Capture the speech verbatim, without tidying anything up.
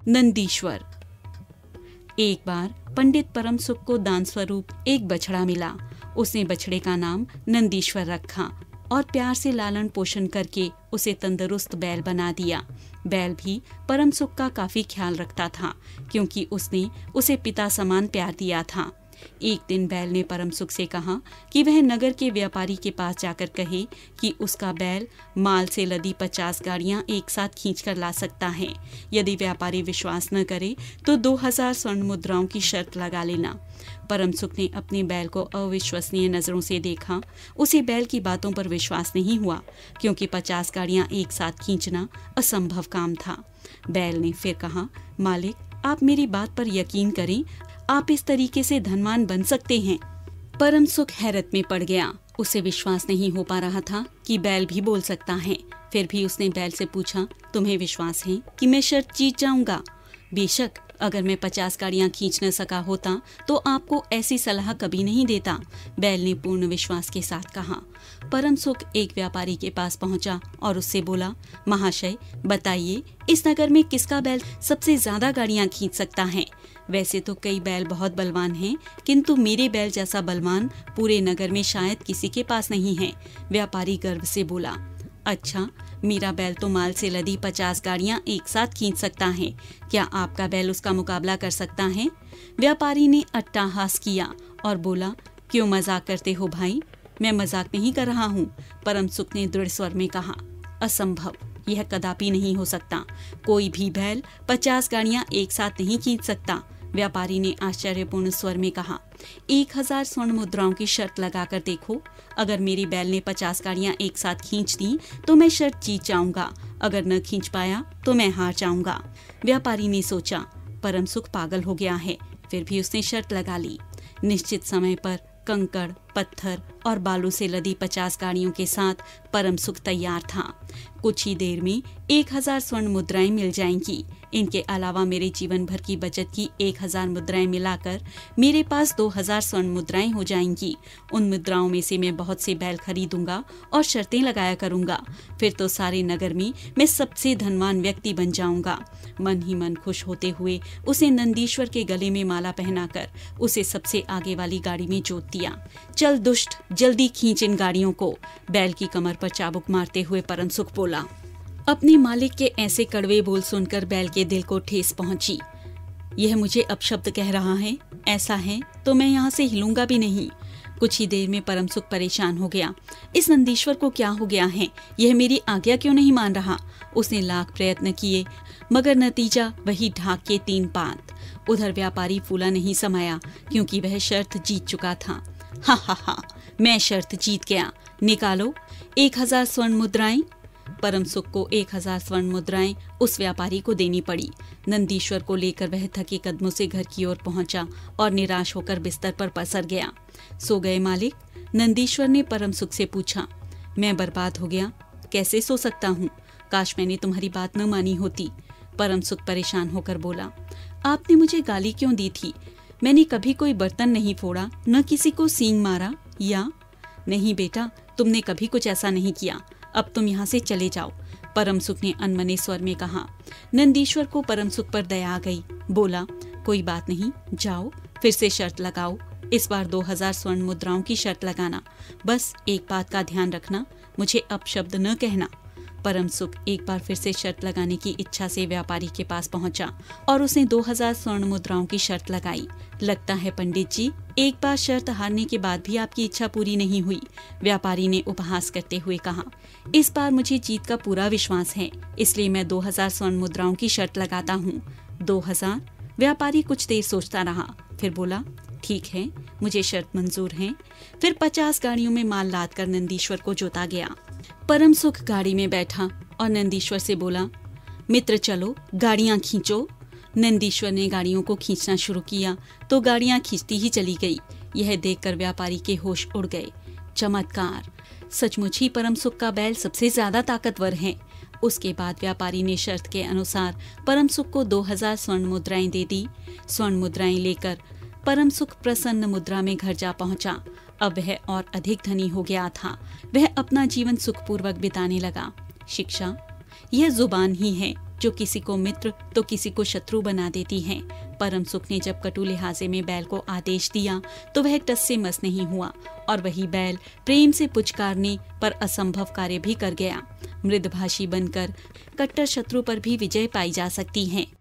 नंदीश्वर। एक बार पंडित परम सुख को दान स्वरूप एक बछड़ा मिला। उसने बछड़े का नाम नंदीश्वर रखा और प्यार से लालन पोषण करके उसे तंदुरुस्त बैल बना दिया। बैल भी परम सुख का काफी ख्याल रखता था, क्योंकि उसने उसे पिता समान प्यार दिया था। एक दिन बैल ने परम सुख से कहा कि वह नगर के व्यापारी के पास जाकर कहे कि उसका बैल माल से लदी पचास गाड़ियां एक साथ खींच कर ला सकता है। यदि व्यापारी विश्वास न करे तो दो हजार स्वर्ण मुद्राओं की शर्त लगा लेना। परम सुख ने अपने बैल को अविश्वसनीय नजरों से देखा। उसे बैल की बातों पर विश्वास नहीं हुआ, क्योंकि पचास गाड़ियां एक साथ खींचना असंभव काम था। बैल ने फिर कहा, मालिक, आप मेरी बात पर यकीन करें, आप इस तरीके से धनवान बन सकते हैं। परम सुख हैरत में पड़ गया। उसे विश्वास नहीं हो पा रहा था कि बैल भी बोल सकता है। फिर भी उसने बैल से पूछा, तुम्हें विश्वास है कि मैं शर्त जीत जाऊंगा? बेशक, अगर मैं पचास गाड़ियां खींच न सका होता तो आपको ऐसी सलाह कभी नहीं देता, बैल ने पूर्ण विश्वास के साथ कहा। परम सुख एक व्यापारी के पास पहुंचा और उससे बोला, महाशय, बताइए, इस नगर में किसका बैल सबसे ज्यादा गाड़ियां खींच सकता है? वैसे तो कई बैल बहुत बलवान हैं, किंतु मेरे बैल जैसा बलवान पूरे नगर में शायद किसी के पास नहीं है। व्यापारी गर्व से बोला, अच्छा, मेरा बैल तो माल से लदी पचास गाड़ियां एक साथ खींच सकता है। क्या आपका बैल उसका मुकाबला कर सकता है? व्यापारी ने अट्टहास किया और बोला, क्यों मजाक करते हो भाई? मैं मजाक नहीं कर रहा हूँ। परम सुख ने दृढ़ स्वर में कहा, असंभव, यह कदापि नहीं हो सकता। कोई भी बैल पचास गाड़ियां एक साथ नहीं खींच सकता। व्यापारी ने आश्चर्यपूर्ण स्वर में कहा, एक हजार स्वर्ण मुद्राओं की शर्त लगाकर देखो। अगर मेरी बैल ने पचास गाड़ियां एक साथ खींच दी तो मैं शर्त जीत जाऊंगा। अगर न खींच पाया तो मैं हार जाऊंगा। व्यापारी ने सोचा, परम सुख पागल हो गया है। फिर भी उसने शर्त लगा ली। निश्चित समय पर कंकड़, पत्थर और बालू से लदी पचास गाड़ियों के साथ परम सुख तैयार था। कुछ ही देर में एक हजार स्वर्ण मुद्राएं मिल जाएंगी। इनके अलावा मेरे जीवन भर की बचत की एक हजार मुद्राएं मिलाकर मेरे पास दो हजार स्वर्ण मुद्राएं हो जाएंगी। उन मुद्राओं में से मैं बहुत से बैल खरीदूंगा और शर्तें लगाया करूंगा। फिर तो सारे नगर में मैं सबसे धनवान व्यक्ति बन जाऊंगा। मन ही मन खुश होते हुए उसे नंदीश्वर के गले में माला पहनाकर उसे सबसे आगे वाली गाड़ी में जोत दिया। चल दुष्ट, जल्दी खींच इन गाड़ियों को, बैल की कमर पर चाबुक मारते हुए परम सुख बोला। अपने मालिक के ऐसे कड़वे बोल सुनकर बैल के दिल को ठेस पहुंची। यह मुझे अपशब्द कह रहा है, ऐसा है तो मैं यहाँ से हिलूंगा भी नहीं। कुछ ही देर में परम सुख परेशान हो गया। इस नंदीश्वर को क्या हो गया है? यह मेरी आज्ञा क्यों नहीं मान रहा? उसने लाख प्रयत्न किए, मगर नतीजा वही ढाक के तीन पात। उधर व्यापारी फूला नहीं समाया, क्योंकि वह शर्त जीत चुका था। हा हा हा, मैं शर्त जीत गया। निकालो एक हजार स्वर्ण मुद्राएं। परम सुख को एक हजार स्वर्ण मुद्राएं उस व्यापारी को देनी पड़ी। नंदीश्वर को लेकर वह थके कदमों से घर की ओर पहुंचा और निराश होकर बिस्तर पर पसर गया। सो गए मालिक? नंदीश्वर ने परम सुख से पूछा। मैं बर्बाद हो गया, कैसे सो सकता हूँ? काश मैंने तुम्हारी बात न मानी होती। परम सुख परेशान होकर बोला, आपने मुझे गाली क्यों दी थी? मैंने कभी कोई बर्तन नहीं फोड़ा, न किसी को सींग मारा। या नहीं बेटा, तुमने कभी कुछ ऐसा नहीं किया। अब तुम यहाँ से चले जाओ, परम सुख ने अनमने स्वर में कहा। नंदीश्वर को परम सुख पर दया आ गई। बोला, कोई बात नहीं, जाओ, फिर से शर्त लगाओ। इस बार दो हजार स्वर्ण मुद्राओं की शर्त लगाना। बस एक बात का ध्यान रखना, मुझे अपशब्द न कहना। परम सुख एक बार फिर से शर्त लगाने की इच्छा से व्यापारी के पास पहुंचा और उसने दो हजार स्वर्ण मुद्राओं की शर्त लगाई। लगता है पंडित जी, एक बार शर्त हारने के बाद भी आपकी इच्छा पूरी नहीं हुई, व्यापारी ने उपहास करते हुए कहा। इस बार मुझे जीत का पूरा विश्वास है, इसलिए मैं दो हजार स्वर्ण मुद्राओं की शर्त लगाता हूँ। दो हजार? व्यापारी कुछ देर सोचता रहा, फिर बोला, ठीक है, मुझे शर्त मंजूर है। फिर पचास गाड़ियों में माल लाद कर नंदीश्वर को जोता गया। परम सुख गाड़ी में बैठा और नंदीश्वर से बोला, मित्र चलो, गाड़ियां खींचो। नंदीश्वर ने गाड़ियों को खींचना शुरू किया तो गाड़ियां खींचती ही चली गई। यह देखकर व्यापारी के होश उड़ गए। चमत्कार, सचमुच ही परम सुख का बैल सबसे ज्यादा ताकतवर है। उसके बाद व्यापारी ने शर्त के अनुसार परम सुख को दो हजार स्वर्ण मुद्राएं दे दी। स्वर्ण मुद्राएं लेकर परम सुख प्रसन्न मुद्रा में घर जा पहुंचा। अब वह और अधिक धनी हो गया था। वह अपना जीवन सुखपूर्वक बिताने लगा। शिक्षा, यह जुबान ही है जो किसी को मित्र तो किसी को शत्रु बना देती है। परम सुख ने जब कटु लिहाजे में बैल को आदेश दिया तो वह टस से मस नहीं हुआ और वही बैल प्रेम से पुचकारने पर असंभव कार्य भी कर गया। मृदभाषी बनकर कट्टर शत्रु पर भी विजय पाई जा सकती है।